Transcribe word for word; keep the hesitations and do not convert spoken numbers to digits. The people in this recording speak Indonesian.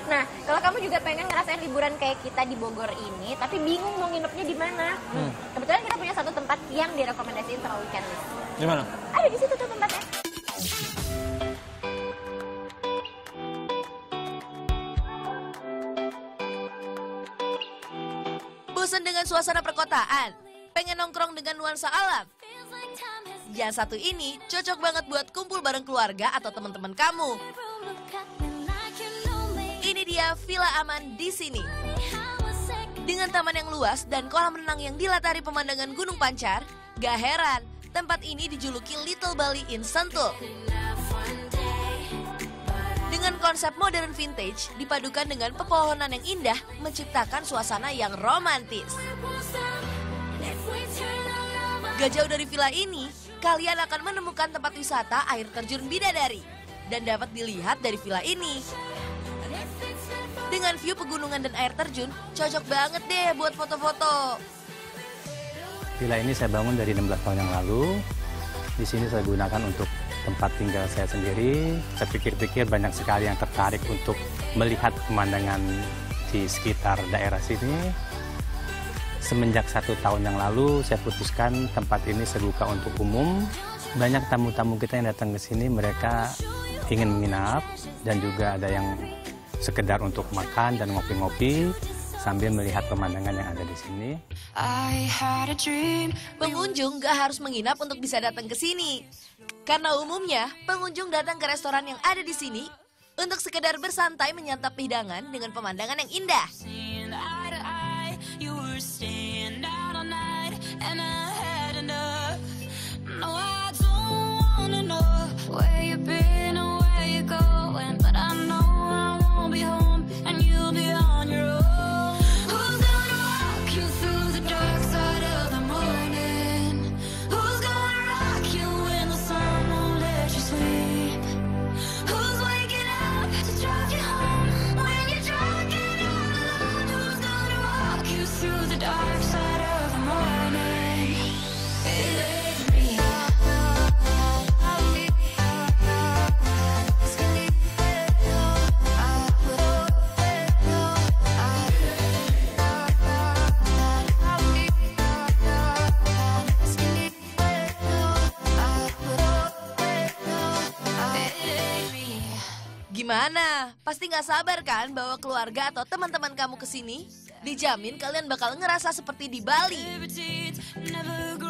Nah, kalau kamu juga pengen ngerasain liburan kayak kita di Bogor ini, tapi bingung mau nginepnya di mana? Hmm. Kebetulan kita punya satu tempat yang direkomendasiin sama Weekend List. Di mana? Ada di situ tuh tempatnya. Bosan dengan suasana perkotaan? Pengen nongkrong dengan nuansa alam? Yang satu ini cocok banget buat kumpul bareng keluarga atau teman-teman kamu. Ini dia Villa Aman di sini. Dengan taman yang luas dan kolam renang yang dilatari pemandangan Gunung Pancar, gak heran tempat ini dijuluki Little Bali in Sentul. Dengan konsep modern vintage dipadukan dengan pepohonan yang indah menciptakan suasana yang romantis. Gak jauh dari villa ini, kalian akan menemukan tempat wisata air terjun Bidadari dan dapat dilihat dari villa ini. Dengan view pegunungan dan air terjun, cocok banget deh buat foto-foto. Villa ini saya bangun dari enam belas tahun yang lalu. Di sini saya gunakan untuk tempat tinggal saya sendiri. Saya pikir-pikir banyak sekali yang tertarik untuk melihat pemandangan di sekitar daerah sini. Semenjak satu tahun yang lalu, saya putuskan tempat ini saya buka untuk umum. Banyak tamu-tamu kita yang datang ke sini, mereka ingin menginap dan juga ada yang sekedar untuk makan dan ngopi-ngopi sambil melihat pemandangan yang ada di sini. Pengunjung gak harus menginap untuk bisa datang ke sini. Karena umumnya, pengunjung datang ke restoran yang ada di sini untuk sekedar bersantai menyantap hidangan dengan pemandangan yang indah. Gimana? Pasti nggak sabar kan bawa keluarga atau teman-teman kamu ke sini? Dijamin kalian bakal ngerasa seperti di Bali.